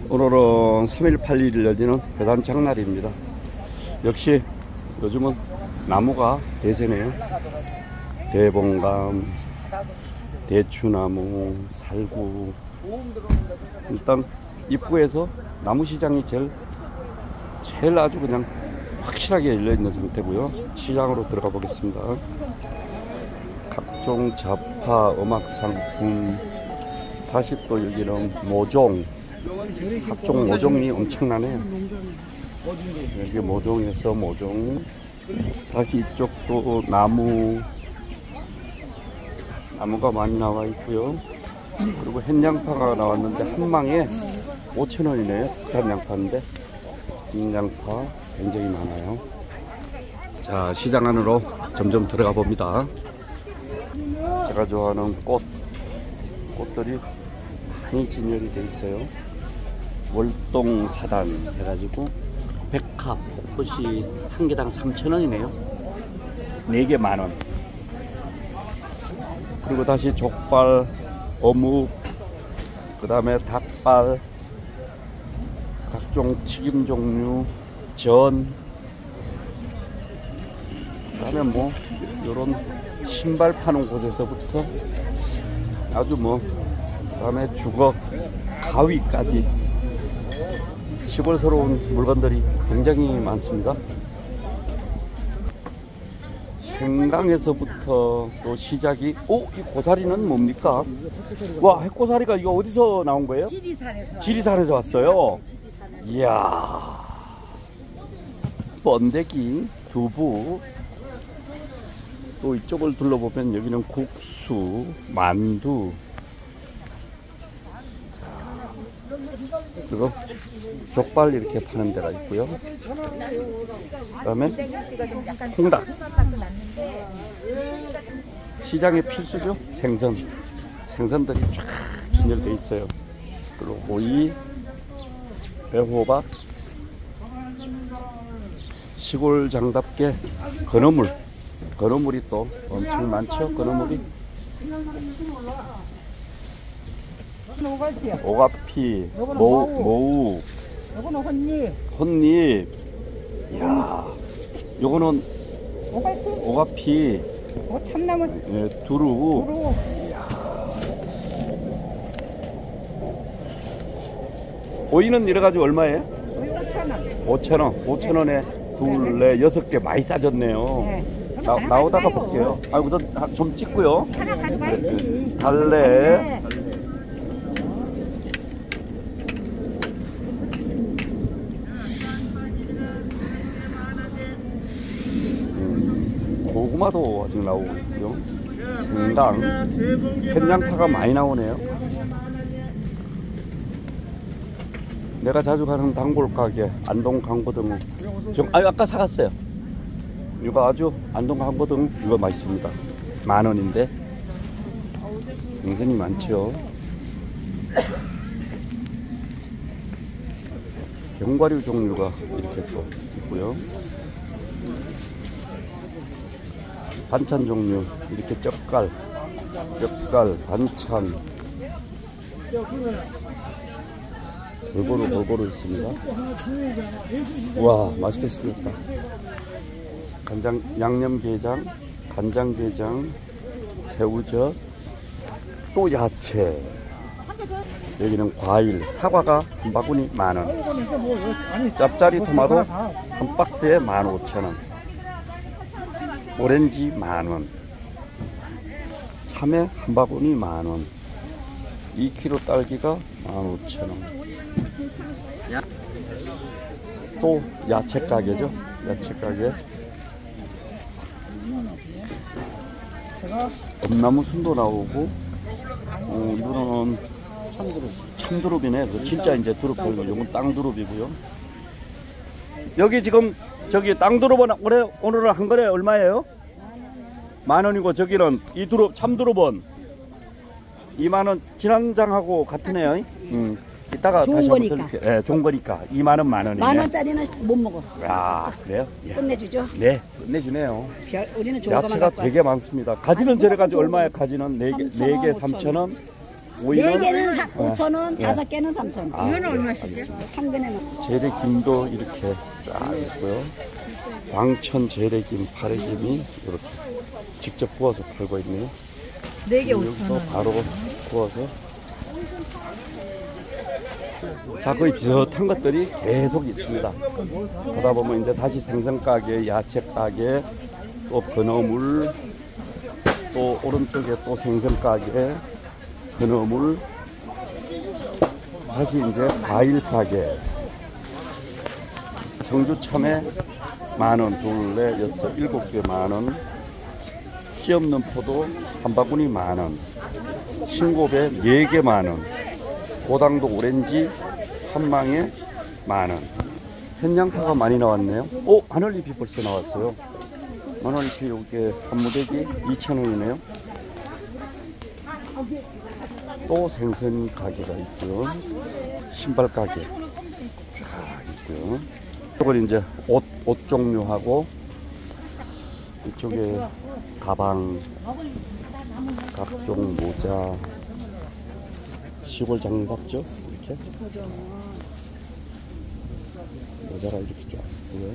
오늘은 3일 8일 열리는 대단 장날입니다. 역시 요즘은 나무가 대세네요. 대봉감, 대추나무, 살구. 일단 입구에서 나무시장이 제일 아주 그냥 확실하게 열려있는 상태고요. 시장으로 들어가 보겠습니다. 각종 잡화, 음악상품, 다시 또 여기는 모종, 각종 모종이 엄청나네요. 여기 모종에서 모종, 다시 이쪽도 나무가 많이 나와 있고요. 그리고 햇양파가 나왔는데 한 망에 5,000원이네요. 국산 양파인데 흰양파 굉장히 많아요. 자, 시장 안으로 점점 들어가 봅니다. 제가 좋아하는 꽃들이 많이 진열이 돼 있어요. 월동화단 해가지고 백합 꽃이 한 개당 3,000원이네요. 4개 만원. 그리고 다시 족발, 어묵, 그 다음에 닭발, 각종 튀김 종류, 전, 그 다음에 뭐 요런 신발 파는 곳에서부터 아주 그 다음에 주걱, 가위까지 시골스러운 물건들이 굉장히 많습니다. 생강에서부터 또 시작이, 이 고사리는 뭡니까? 와, 해고사리가 이거 어디서 나온 거예요? 지리산에서 왔어요. 이야, 번데기, 두부. 또 이쪽을 둘러보면 여기는 국수, 만두. 그리고 족발 이렇게 파는 데가 있고요. 그 다음에 홍닭. 시장의 필수죠. 생선들이 쫙 진열되어 있어요. 그리고 오이, 배호박, 시골장답게 건어물이 또 엄청 많죠. 건어물이 오가피, 모우, 요거는 혼잎. 이야, 요거는 오가피, 참나무, 예, 두루. 이야. 오이는 여러가지 얼마예요? 5,000원. 5,000원에 둘, 넷, 6개 많이 싸졌네요. 나오다가 볼게요. 우선 좀 찍고요. 달래. 고구마도 아직 나오고 있고요. 생강, 햇양파가 많이 나오네요. 내가 자주 가는 단골 가게 안동 강보등. 아까 사갔어요. 이거 아주 안동 강보등 이거 맛있습니다. 10,000원인데 굉장히 많죠. 견과류 종류가 이렇게 또 있고요. 반찬 종류 이렇게 젓갈, 반찬 골고루 있습니다. 와, 맛있게 생겼다. 간장, 양념게장, 간장게장, 새우젓, 또 야채. 여기는 과일, 사과가 한 바구니 10,000원. 짭짜리 토마토 한 박스에 15,000원. 오렌지 10,000원. 참외 한 바구니 10,000원. 2kg 딸기가 15,000원. 또 야채 가게죠. 야채 가게. 엄나무 순도 나오고, 이거는 참두릅이네. 진짜 이제 두릅 보이고, 이건 땅두릅이고요. 여기 지금 저기 땅두릅은 오늘은 한 거래 얼마예요? 10,000원이고, 저기는 이 참두릅은 20,000원. 지난장하고 같으네요. 이따가 좋은 다시 한번 거니까. 드릴게요. 네, 좋은 거니까 20,000원, 10,000원이네. 10,000원짜리는 못 먹어. 야, 그래요? 예. 끝내주죠. 네, 끝내주네요. 우리는 좋은 거만 야채가 갖고 되게 많습니다. 가지는 저래가지고 얼마에 가지는 4개 3,000원. 오이는 4개는 5,000원, 5개는 3,000원. 이거는 얼마씩이요? 한 근에는. 재래김도 이렇게 쫙 있고요. 광천 재래김, 파래김이 이렇게 직접 구워서 팔고 있네요. 4개 여기서 5,000원. 바로 구워서. 자, 거의 비슷한 것들이 계속 있습니다. 보다 보면 이제 다시 생선가게, 야채가게, 또 건어물, 또 오른쪽에 또 생선가게, 건어물, 다시 이제 과일가게, 청주 참외 만원, 둘, 넷, 여섯, 7개 만원, 씨 없는 포도 한 바구니 만원, 신고배 4개 만원, 고당도 오렌지 한 망에 만원. 현양파가 많이 나왔네요. 오, 마늘잎이 벌써 나왔어요. 마늘잎이 이게 한 무대기 2,000원이네요. 또 생선 가게가 있고요. 신발 가게 쫙 있고요. 이쪽은 이제 옷 종류하고, 이쪽에 가방, 각종 모자, 시골 장갑죠? 이렇게 모자가 이렇게 쫙 있고요.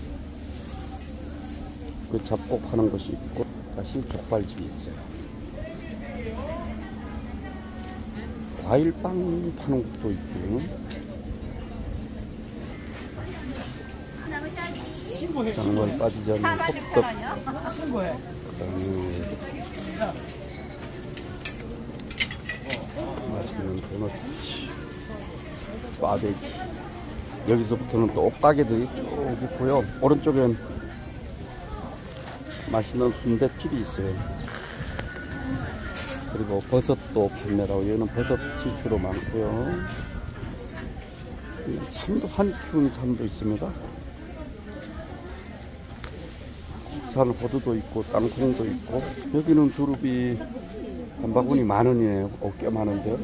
그 잡곡 파는 것이 있고, 다시 족발집이 있어요. 과일빵 파는 것도 있고요. 장말 빠지지 않는 호떡, 맛있는 도넛, 꽈배기. 여기서부터는 또 옷가게들이 쭉 있고요. 오른쪽엔 맛있는 순댓집이 있어요. 그리고 버섯도 판매라고, 여기는 버섯이 주로 많고요. 참도, 한 키우는 참도 있습니다. 국산 호두도 있고 땅콩도 있고. 여기는 두릅이 한 바구니 만원이네요. 꽤 많은데요.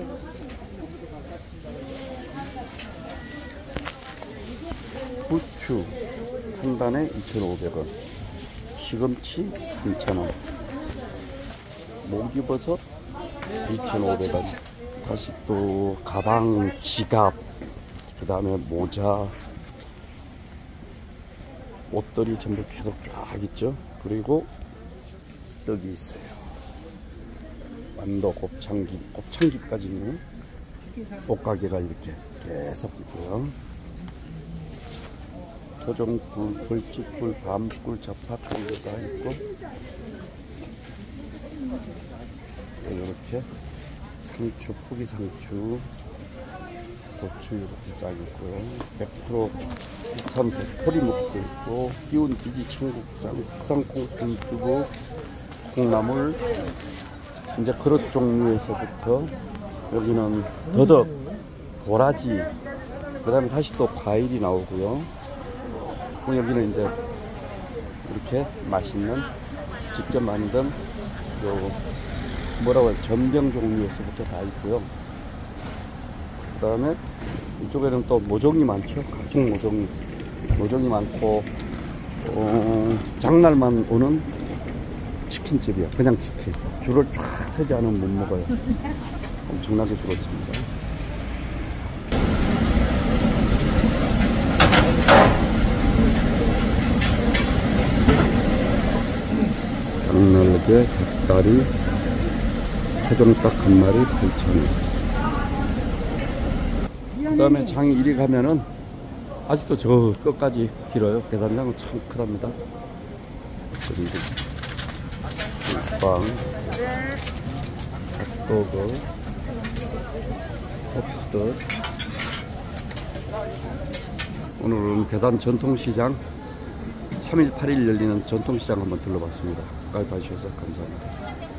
부추 한 단에 2,500원, 시금치 3,000원, 목이버섯 2,500원, 다시 또 가방, 지갑, 그 다음에 모자, 옷들이 전부 계속 쫙 있죠. 그리고 떡이 있어요. 완도, 곱창김까지 있는 옷가게가 이렇게 계속 있고요. 토종꿀, 벌집꿀, 밤꿀, 잡화꿀도 다 있고, 이렇게 상추, 포기상추, 고추 이렇게 딱 있고요. 100% 국산 도토리묵도 있고, 끼운 비지 청국장, 국산콩, 손두부, 콩나물, 이제 그릇 종류에서부터 여기는 더덕, 도라지, 그 다음에 다시 또 과일이 나오고요. 여기는 이제 이렇게 맛있는 직접 만든 요 뭐라고 해요, 전병 종류에서부터 다 있고요. 그 다음에 이쪽에는 또 모종이 많죠. 각종 모종이 많고, 장날만 오는 치킨집이요. 그냥 치킨. 줄을 쫙 서지 않으면 못 먹어요. 엄청나게 줄었습니다. 장날개, 닭다리, 토종닭 한 마리 8,000원. 그 다음에 장이 이리 가면은 아직도 저 끝까지 길어요. 계산장은 참 크답니다. 그리고 빵, 핫도그, 호떡. 오늘은 계산 전통시장 3일 8일 열리는 전통시장 한번 둘러봤습니다. 가입해 주셔서 감사합니다.